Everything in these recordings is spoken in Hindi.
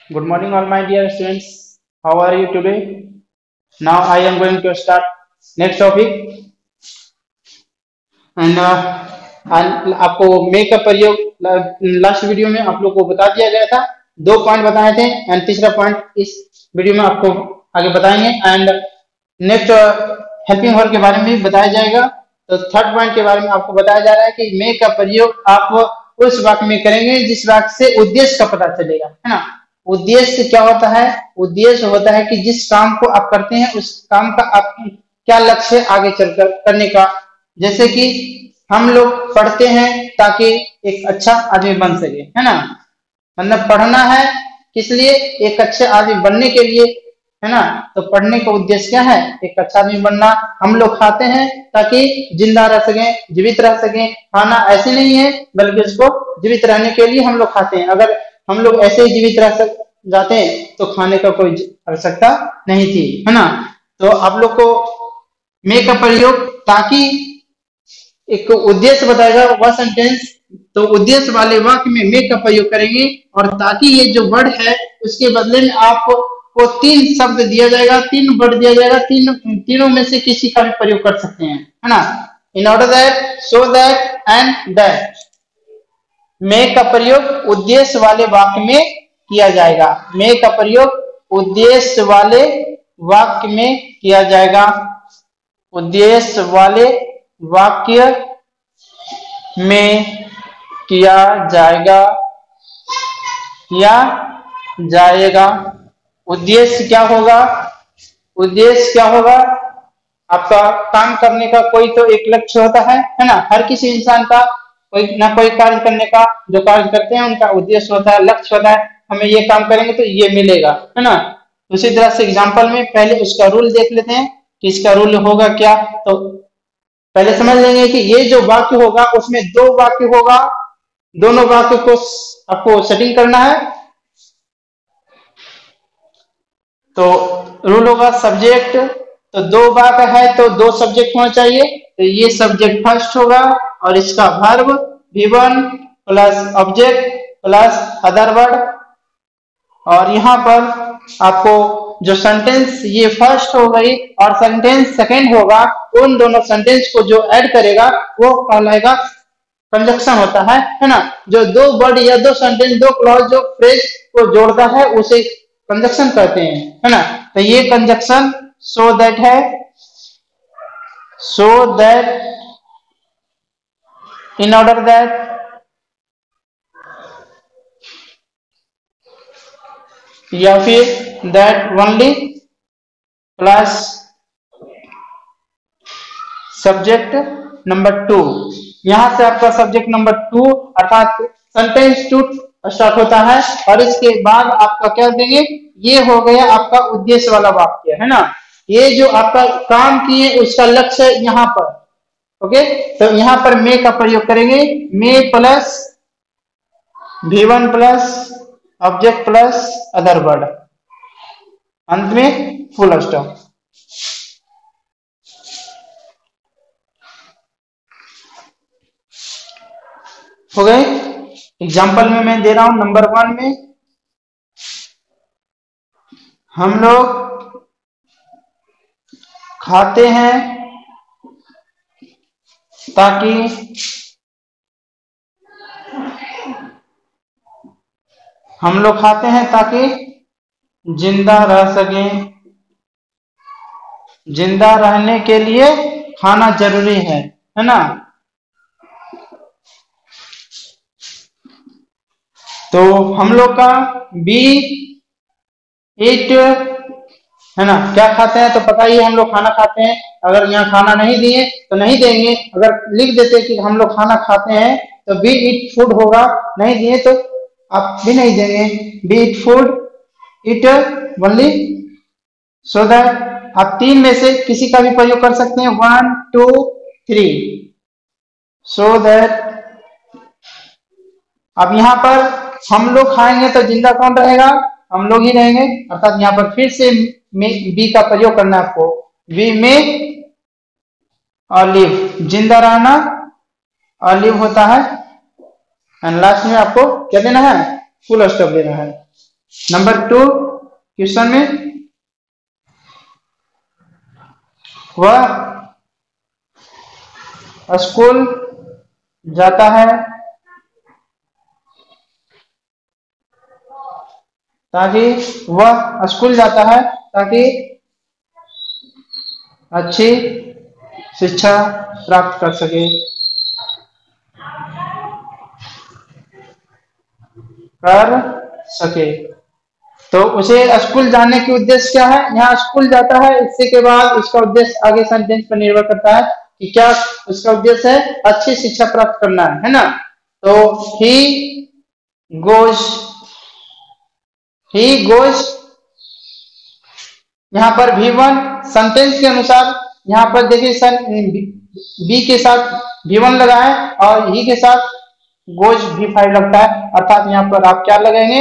Good morning, all my dear students. How are you today? Now I am going to start next topic and आपको मे का प्रयोग लास्ट वीडियो में आप लोग को बता दिया गया था। 2 पॉइंट बताए थे एंड तीसरा पॉइंट इस वीडियो में आपको आगे बताएंगे एंड नेक्स्ट हेल्पिंग वर्ब के बारे में भी बताया जाएगा। तो थर्ड पॉइंट के बारे में आपको बताया जा रहा है कि मे का प्रयोग आप उस वाक्य में करेंगे जिस वाक्य से उद्देश्य का पता चलेगा, है ना। उद्देश्य क्या होता है? उद्देश्य होता है कि जिस काम को आप करते हैं उस काम का आप क्या लक्ष्य है आगे चलकर करने का। जैसे कि हम लोग पढ़ते हैं ताकि एक अच्छा आदमी बन सके, है ना। मतलब पढ़ना है किस लिए? एक अच्छे आदमी बनने के लिए, है ना। तो पढ़ने का उद्देश्य क्या है? एक अच्छा आदमी बनना। हम लोग खाते हैं ताकि जिंदा रह सकें, जीवित रह सकें। खाना ऐसे नहीं है बल्कि उसको जीवित रहने के लिए हम लोग खाते हैं। अगर हम लोग ऐसे ही जीवित रह जाते हैं तो खाने का कोई आवश्यकता नहीं थी, है ना। तो आप लोग को मे का प्रयोग ताकि एक उद्देश्य बताएगा वह सेंटेंस, तो उद्देश्य वाले वाक्य में मे का प्रयोग करेंगे और ताकि ये जो वर्ड है उसके बदले में आपको 3 शब्द दिया जाएगा, 3 वर्ड दिया जाएगा। तीनों में से किसी का भी प्रयोग कर सकते हैं, है ना। In order that, so that and that. May का प्रयोग उद्देश्य वाले वाक्य में किया जाएगा। मे का प्रयोग उद्देश्य वाले वाक्य में किया जाएगा। उद्देश्य वाले वाक्य में किया जाएगा। उद्देश्य क्या होगा? उद्देश्य क्या होगा? आपका काम करने का कोई तो एक लक्ष्य होता है ना। हर किसी इंसान का कोई ना कोई कार्य करने का, जो कार्य करते हैं उनका उद्देश्य होता है, लक्ष्य होता है। हमें ये काम करेंगे तो ये मिलेगा, है ना। उसी तरह से एग्जाम्पल में पहले उसका रूल देख लेते हैं कि इसका रूल होगा क्या। तो पहले समझ लेंगे कि ये जो वाक्य होगा उसमें 2 वाक्य होगा। दोनों वाक्य को आपको सेटिंग करना है। तो रूल होगा सब्जेक्ट, तो 2 वाक्य है तो 2 सब्जेक्ट होना चाहिए। तो ये सब्जेक्ट फर्स्ट होगा और इसका verb V1 plus object plus other word. और यहाँ पर आपको जो सेंटेंस ये फर्स्ट हो गई और सेंटेंस सेकंड होगा, उन दोनों सेंटेंस को जो ऐड करेगा वो कहलाएगा कंजक्शन होता है ना। जो 2 वर्ड या 2 सेंटेंस, 2 क्लॉज जो फ्रेज को जोड़ता है उसे कंजक्शन कहते हैं, है ना। तो ये कंजक्शन सो दैट है। So that, in order that, या फिर that only plus subject number 2। यहां से आपका सब्जेक्ट नंबर 2 अर्थात सेंटेंस 2 स्टार्ट होता है और इसके बाद आपका क्या देंगे? ये हो गया आपका उद्देश्य वाला वाक्य, है ना। ये जो आपका काम किए उसका लक्ष्य यहाँ पर, ओके। तो यहाँ पर मे का प्रयोग करेंगे। May plus V1 plus object plus other word, अंत में फुल स्टॉप। हो गए। एग्जाम्पल में मैं दे रहा हूं नंबर 1 में हम लोग खाते हैं ताकि हम लोग खाते हैं ताकि जिंदा रह सकें। जिंदा रहने के लिए खाना जरूरी है ना। तो हम लोग का बी इट, है ना। क्या खाते हैं तो पता ही है, हम लोग खाना खाते हैं। अगर यहाँ खाना नहीं दिए तो नहीं देंगे। अगर लिख देते कि हम लोग खाना खाते हैं तो बी इट फूड होगा, नहीं दिए तो आप भी नहीं देंगे। Be it food, it only, so that. आप 3 में से किसी का भी प्रयोग कर सकते हैं, 1 2 3। So that. अब यहाँ पर हम लोग खाएंगे तो जिंदा कौन रहेगा? हम लोग ही रहेंगे। अर्थात यहाँ पर फिर से बी का प्रयोग करना है आपको। वी में और लिव, जिंदा रहना और लिव होता है। एंड लास्ट में आपको क्या देना है? फुल स्टॉप देना है। नंबर 2 क्वेश्चन में वह स्कूल जाता है ताकि वह स्कूल जाता है ताकि अच्छी शिक्षा प्राप्त कर सके, तो उसे स्कूल जाने के उद्देश्य क्या है? यहाँ स्कूल जाता है, इससे के बाद इसका उद्देश्य आगे सेंटेंस पर निर्भर करता है कि क्या उसका उद्देश्य है, अच्छी शिक्षा प्राप्त करना है ना। तो ही गोज यहाँ पर V1 सेंटेंस के अनुसार, यहाँ पर देखिए बी के साथ V1 लगा है और ही के साथ गोज V5 लगता है, अर्थात यहाँ पर आप क्या लगाएंगे?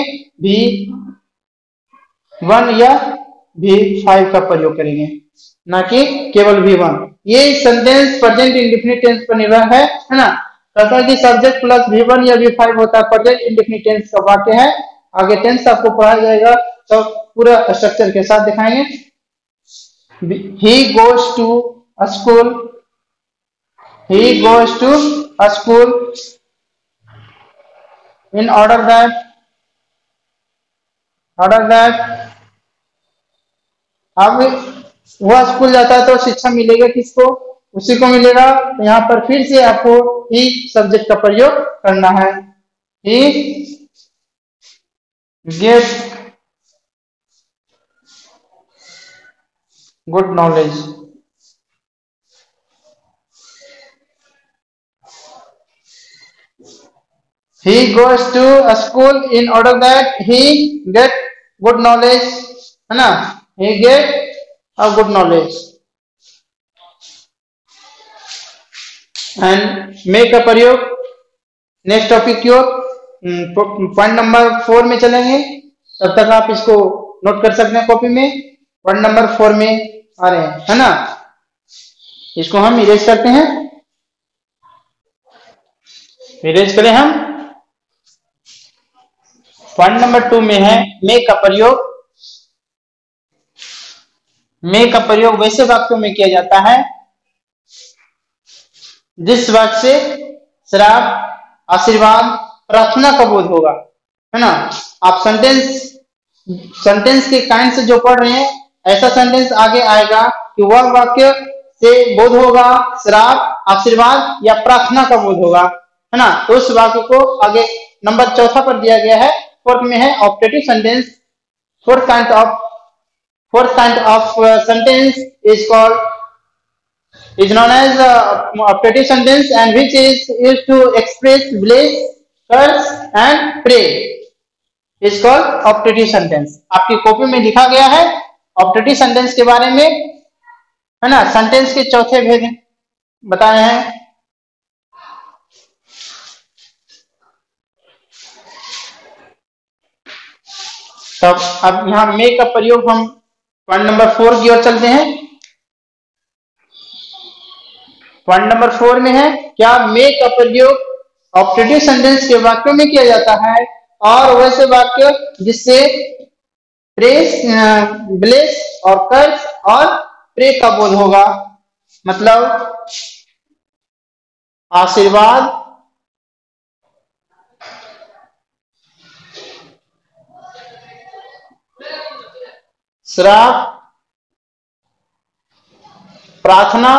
V1 या V5 का प्रयोग करेंगे, ना कि केवल V1। ये सेंटेंस प्रेजेंट इंडेफिनिट टेंस पर निर्भर है ना। कहता है कि सब्जेक्ट प्लस V1 या V5 होता है, प्रेजेंट इंडेफिनिट टेंस का वाक्य है। आगे टेंस आपको पढ़ाया जाएगा, तो पूरा स्ट्रक्चर के साथ दिखाएंगे। He goes to a school. He goes to a school in order that अब वह स्कूल जाता है तो शिक्षा मिलेगा किसको? उसी को मिलेगा। तो यहाँ पर फिर से आपको ही सब्जेक्ट का प्रयोग करना है। He gets good knowledge. He goes to a school in order that he get good knowledge, है ना। He get a good knowledge and make का प्रयोग नेक्स्ट टॉपिक की ओर पॉइंट नंबर 4 में चलेंगे। तब तक आप इसको नोट कर सकते हैं कॉपी में। पॉइंट नंबर 4 में आ रहे हैं, है ना। इसको हम इरेज करते हैं, इरेज करें हम। पॉइंट नंबर 2 में है मेक का प्रयोग। मेक का प्रयोग वैसे वाक्यों में किया जाता है जिस वाक्य से श्राप, आशीर्वाद, प्रार्थना का बोध होगा, है ना। आप सेंटेंस के काइंड से जो पढ़ रहे हैं, ऐसा सेंटेंस आगे आएगा कि वह वाक्य से बोध होगा श्राप, आशीर्वाद या प्रार्थना का बोध होगा, है ना। तो उस वाक्य को आगे नंबर 4 पर दिया गया है। 4 में है optative sentence. Fourth kind of sentence is known as optative sentence, and which is used to express bless, curse and pray is called optative sentence. आपकी कॉपी में लिखा गया है ऑप्टेटिव सेंटेंस के बारे में, है ना। सेंटेंस के चौथे भेद बताए हैं। तब अब यहाँ मेक का प्रयोग हम पॉइंट नंबर 4 की ओर चलते हैं। पॉइंट नंबर 4 में है क्या मेक का प्रयोग ऑप्टेटिव सेंटेंस के वाक्यों में किया जाता है, और वैसे वाक्य जिससे प्रेस, ब्लेस और कर्स और प्रे का बोध होगा, मतलब आशीर्वाद, श्राप, प्रार्थना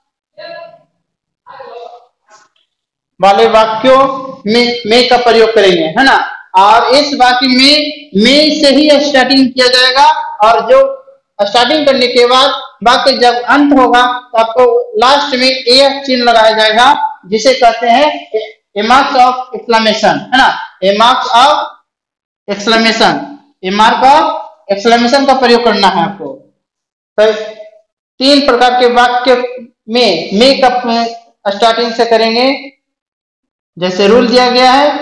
वाले वाक्यों में का प्रयोग करेंगे, है ना। और इस वाक्य में से ही स्टार्टिंग किया जाएगा, और जो स्टार्टिंग करने के बाद वाक्य जब अंत होगा तो आपको लास्ट में ए चिन्ह लगाया जाएगा, जिसे कहते हैं ए मार्क ऑफ एक्सक्लेमेशन, है ना। A mark of exclamation, a mark of exclamation का प्रयोग करना है आपको। तो 3 प्रकार के वाक्य में का स्टार्टिंग से करेंगे। जैसे रूल दिया गया है,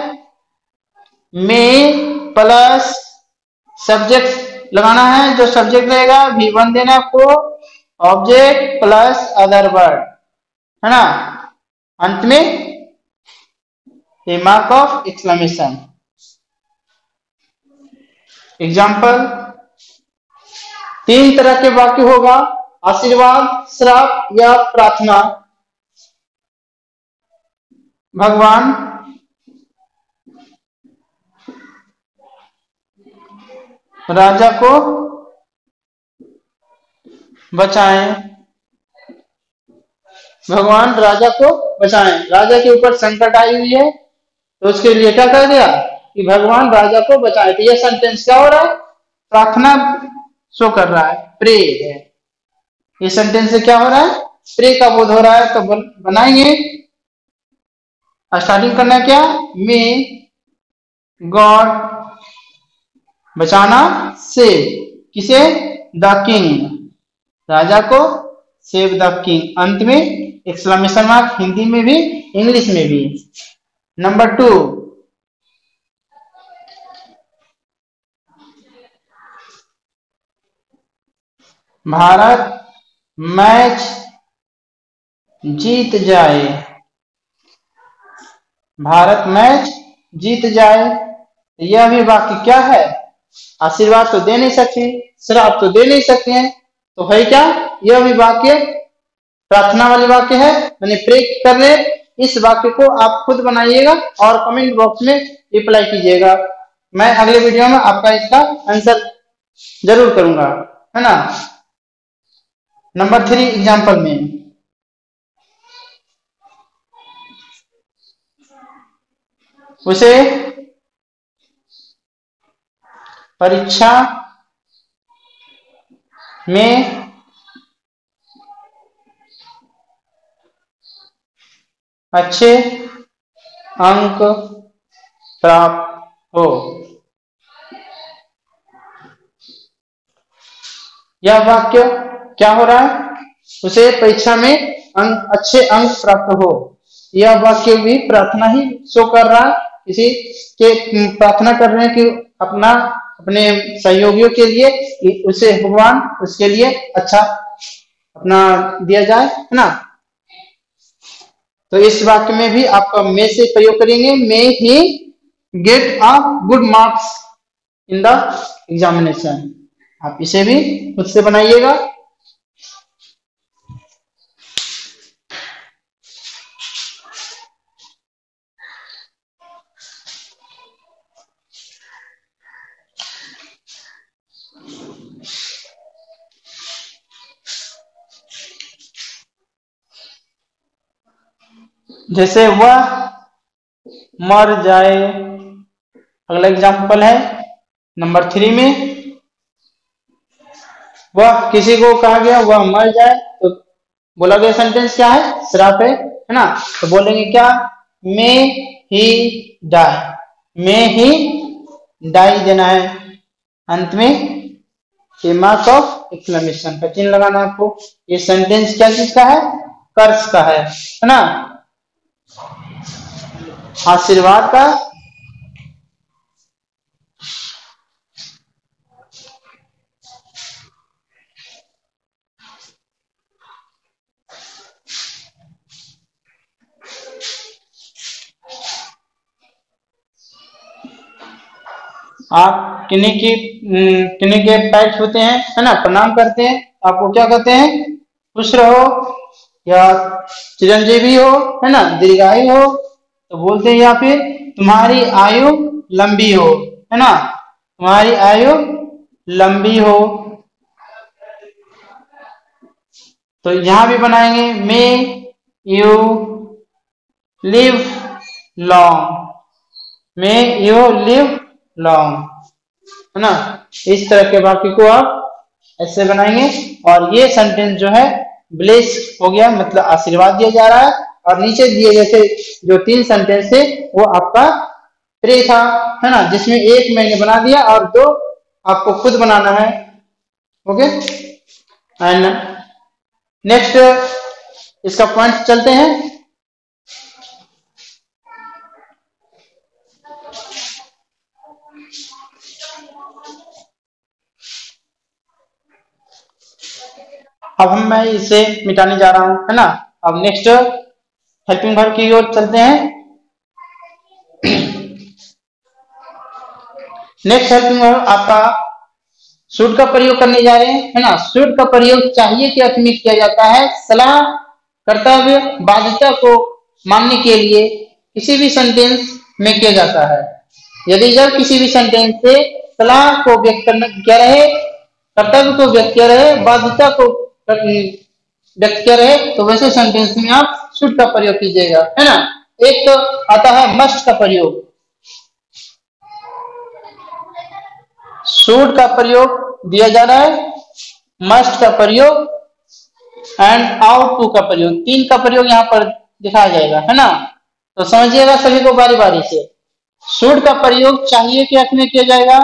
में प्लस सब्जेक्ट लगाना है, जो सब्जेक्ट रहेगा V1 देना आपको, ऑब्जेक्ट प्लस अदर वर्ड, है ना। अंत में a mark of exclamation. Example, 3 तरह के वाक्य होगा, आशीर्वाद, श्राप या प्रार्थना। भगवान राजा को बचाएं। भगवान राजा को बचाएं। राजा के ऊपर संकट आई हुई है, तो उसके लिए क्या कर दिया कि भगवान राजा को बचाए। तो यह सेंटेंस क्या हो रहा है? प्रार्थना शो कर रहा है, प्रे है। ये सेंटेंस से क्या हो रहा है? प्रे का बोध हो रहा है। तो बनाएंगे, स्टार्टिंग करना क्या? मे गॉड बचाना, सेव किसे? द किंग, राजा को, सेव द किंग। अंत में एक्सक्लेमेशन मार्क, हिंदी में भी इंग्लिश में भी। नंबर 2, भारत मैच जीत जाए। भारत मैच जीत जाए, यह भी वाक्य क्या है? आशीर्वाद तो दे नहीं सकते, श्राप तो दे नहीं सकते हैं, तो है क्या? यह भी वाक्य प्रार्थना वाले वाक्य है, मैंने प्रे कर ले। इस वाक्य को आप खुद बनाइएगा और कमेंट बॉक्स में रिप्लाई कीजिएगा। मैं अगले वीडियो में आपका इसका आंसर जरूर करूंगा, है ना। नंबर 3 एग्जाम्पल में, उसे परीक्षा में अच्छे अंक प्राप्त हो। यह वाक्य क्या हो रहा है? उसे परीक्षा में अच्छे अंक प्राप्त हो। यह वाक्य भी प्रार्थना ही शो कर रहा है, किसी के प्रार्थना कर रहे हैं कि अपने सहयोगियों के लिए कि उसे भगवान उसके लिए अच्छा अपना दिया जाए, है ना। तो इस वाक्य में भी आपका मे से प्रयोग करेंगे, may he get a good marks in the examination. आप इसे भी खुद से बनाइएगा। जैसे वह मर जाए, अगला एग्जाम्पल है नंबर 3 में, वह किसी को कहा गया वह मर जाए, तो बोला गया सेंटेंस क्या है? श्राप है ना। तो बोलेंगे क्या? मे ही डाई। मे ही डाई देना है, अंत में ये मार्क ऑफ एक्सक्लेमेशन का चिन्ह लगाना आपको। ये सेंटेंस क्या चीज का है? कर्स का है ना, आशीर्वाद का। आप किन्हीं के पैर छूते हैं, है ना, प्रणाम करते हैं, आपको क्या कहते हैं? खुश रहो या चिरंजीवी हो, है ना, दीर्घायु हो, तो बोलते हैं, या फिर तुम्हारी आयु लंबी हो, है ना, तुम्हारी आयु लंबी हो। तो यहां भी बनाएंगे may you live long, may you live long, है ना। इस तरह के वाक्य को आप ऐसे बनाएंगे। और ये सेंटेंस जो है ब्लेस हो गया, मतलब आशीर्वाद दिया जा रहा है। और नीचे दिए गए थे जो 3 सेंटेंस थे वो आपका प्रे था, है ना, जिसमें एक मैंने बना दिया और 2 आपको खुद बनाना है। ओके, एंड नेक्स्ट इसका पॉइंट चलते हैं। अब मैं इसे मिटाने जा रहा हूं, है ना। अब नेक्स्ट हेल्पिंग वर्ब की ओर चलते हैं। नेक्स्ट हेल्पिंग वर्ब आपका शुड का प्रयोग करने जा रहे हैं, है ना। शुड का प्रयोग चाहिए के अर्थ में किया जाता है सलाह, कर्तव्य, बाध्यता को मानने के लिए किसी भी सेंटेंस में किया जाता है। यदि जब किसी भी सेंटेंस से सलाह को व्यक्त करना किया रहे, कर्तव्य को व्यक्त किया रहे, बाध्यता को व्यक्त किया रहे, तो वैसे सेंटेंस में आप शुड का प्रयोग कीजिएगा, है ना। एक तो आता है मस्ट का प्रयोग। शुड का प्रयोग दिया जा रहा है, मस्ट का प्रयोग एंड आउट टू का प्रयोग, तीन का प्रयोग यहाँ पर दिखाया जाएगा, है ना। तो समझिएगा सभी को बारी बारी से। शुड का प्रयोग चाहिए के अर्थ में किया जाएगा,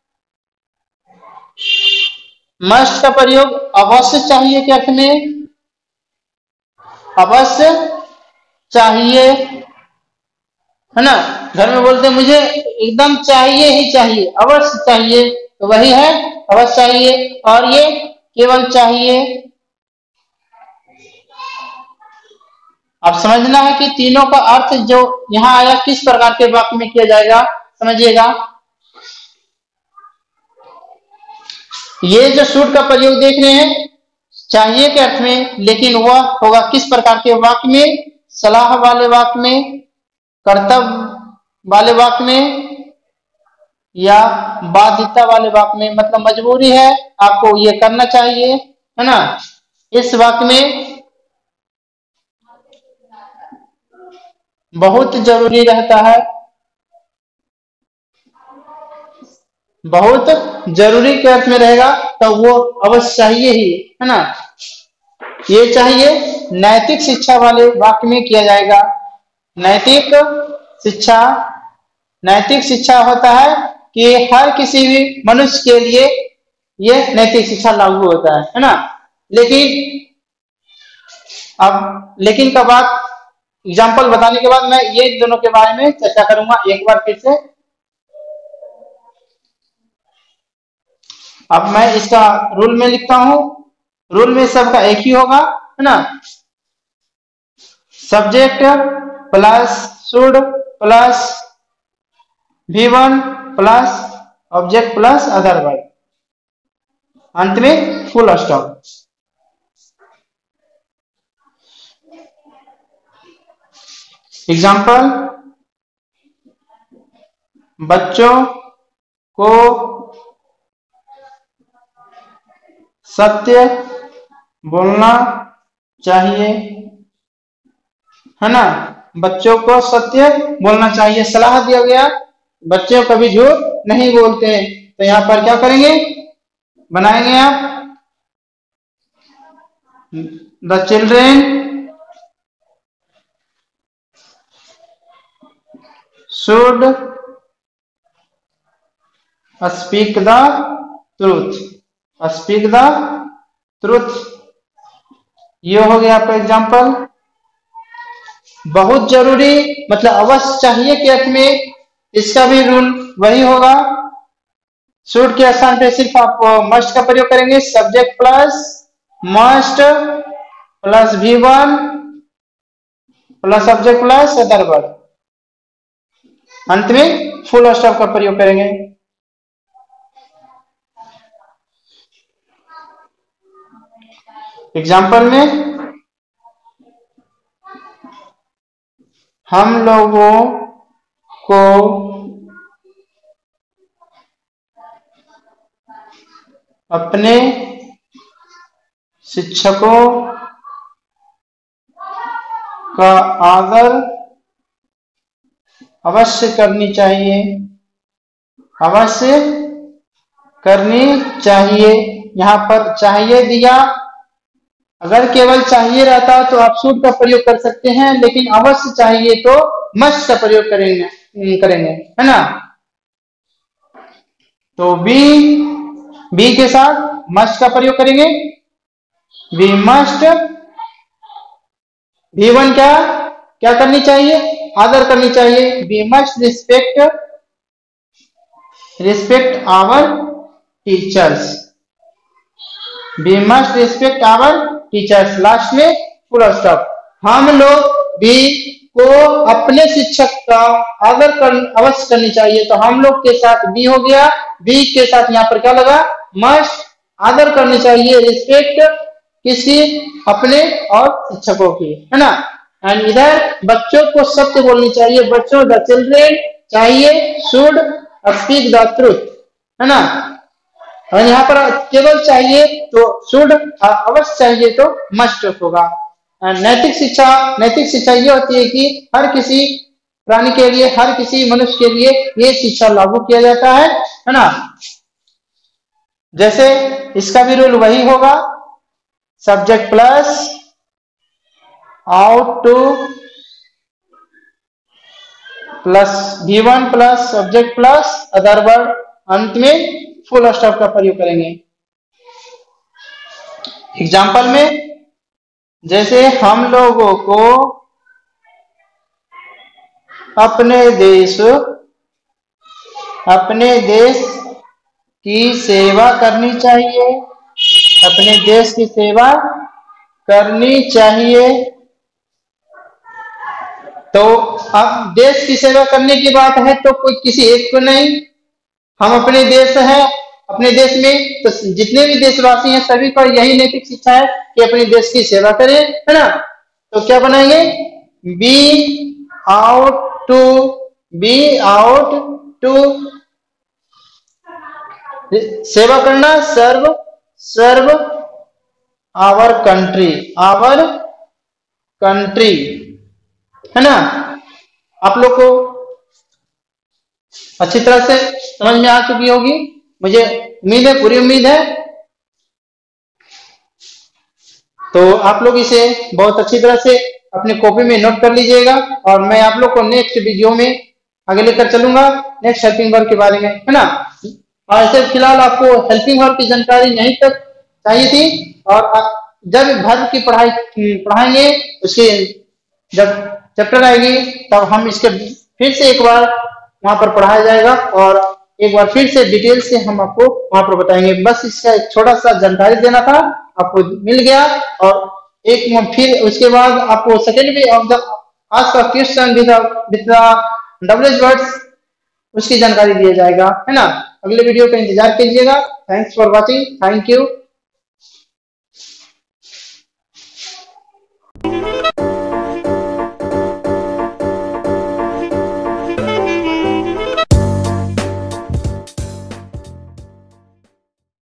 मस्ट का प्रयोग अवश्य चाहिए के अर्थ में, अवश्य चाहिए, है ना। घर में बोलते हैं मुझे एकदम चाहिए ही चाहिए, अवश्य चाहिए, तो वही है अवश्य चाहिए। और ये केवल चाहिए। अब समझना है कि तीनों का अर्थ जो यहाँ आया किस प्रकार के वाक्य में किया जाएगा, समझिएगा। ये जो शुड का प्रयोग देख रहे हैं चाहिए के अर्थ में, लेकिन वह होगा किस प्रकार के वाक्य में, सलाह वाले वाक्य में, कर्तव्य वाले वाक्य में, या बाध्यता वाले वाक्य में। मतलब मजबूरी है, आपको ये करना चाहिए, है ना। इस वाक्य में बहुत जरूरी रहता है, बहुत जरूरी के अर्थ में रहेगा तो वो अवश्य चाहिए ही, है ना। ये चाहिए नैतिक शिक्षा वाले वाक्य में किया जाएगा। नैतिक शिक्षा, नैतिक शिक्षा होता है कि हर किसी भी मनुष्य के लिए ये नैतिक शिक्षा लागू होता है ना। लेकिन अब लेकिन का बात एग्जाम्पल बताने के बाद मैं ये दोनों के बारे में चर्चा करूंगा एक बार फिर से। अब मैं इसका रूल में लिखता हूं, रूल में सबका एक ही होगा, है ना। Subject plus should plus V1 plus object plus other verb, अंत में फुल स्टॉप। एग्जाम्पल, बच्चों को सत्य बोलना चाहिए, है ना। बच्चों को सत्य बोलना चाहिए, सलाह दिया गया बच्चे कभी झूठ नहीं बोलते हैं, तो यहां पर क्या करेंगे, बनाएंगे आप the children should speak the truth, speak the truth. ये हो गया आपका एग्जाम्पल। बहुत जरूरी मतलब अवश्य चाहिए के अर्थ में इसका भी रूल वही होगा। शुड के स्थान पे सिर्फ आप मस्ट का प्रयोग करेंगे, subject plus must plus V1 plus subject plus other verb, अंत में फुल स्टॉप का प्रयोग करेंगे। एग्जाम्पल में हम लोगों को अपने शिक्षकों का आदर अवश्य करनी चाहिए, अवश्य करनी चाहिए। यहाँ पर चाहिए दिया, अगर केवल चाहिए रहता तो आप शुड का प्रयोग कर सकते हैं, लेकिन अवश्य चाहिए तो मस्ट का प्रयोग करेंगे, है ना। तो बी के साथ मस्ट का प्रयोग करेंगे, वी मस्ट। V1 क्या क्या करनी चाहिए, आदर करनी चाहिए, we must respect our teachers, we must respect our teachers, last में फुल स्टॉप। हम लोग भी को अपने शिक्षक का अवश्य करनी चाहिए। तो हम लोग के साथ बी हो गया, बी के साथ यहाँ पर क्या लगा, मस्ट, आदर करनी चाहिए, रिस्पेक्ट किसी, अपने और शिक्षकों की, है ना। एंड इधर बच्चों को सत्य बोलनी चाहिए, बच्चों द चिल्ड्रेन चाहिए शुड स्पीक द ट्रूथ, है ना। और यहाँ पर केवल चाहिए तो शुड, अवश्य चाहिए तो मस्ट होगा। नैतिक शिक्षा ये होती है कि हर किसी प्राणी के लिए, हर किसी मनुष्य के लिए ये शिक्षा लागू किया जाता है ना। जैसे इसका भी रूल वही होगा, subject plus ought to plus V1 plus subject plus other word, अंत में फुल स्टॉप का प्रयोग करेंगे। एग्जाम्पल में जैसे हम लोगों को अपने देश की सेवा करनी चाहिए, अपने देश की सेवा करनी चाहिए। तो अब देश की सेवा करने की बात है तो कोई किसी एक को नहीं, हम अपने देश हैं, अपने देश में तो जितने भी देशवासी हैं सभी को यही नैतिक शिक्षा है कि अपने देश की सेवा करें, है ना। तो क्या बनाएंगे, बी आउट टू सेवा करना, सर्व आवर कंट्री, है ना। आप लोग को अच्छी तरह से समझ में आ चुकी होगी, मुझे उम्मीद है, पूरी उम्मीद है। तो आप लोग इसे बहुत अच्छी तरह से अपनी कॉपी में नोट कर लीजिएगा और मैं आप लोग को नेक्स्ट वीडियो में आगे लेकर चलूंगा नेक्स्ट हेल्पिंग वर्ब के बारे में, है ना। और ऐसे फिलहाल आपको हेल्पिंग वर्ब की जानकारी यहीं तक चाहिए थी, और जब वर्ब की पढ़ाएंगे, उसके जब चैप्टर आएगी तब हम इसके फिर से एक बार वहां पर पढ़ाया जाएगा और एक बार फिर से डिटेल से हम आपको वहां पर बताएंगे। बस इसका एक छोटा सा जानकारी देना था, आपको मिल गया। और एक फिर उसके बाद आपको सेकेंड वे ऑफ द आज का क्वेश्चन विद डब्ल्यूएच वर्ड्स उसकी जानकारी दिया जाएगा, है ना। अगले वीडियो का इंतजार कीजिएगा। Thanks for watching, thank you.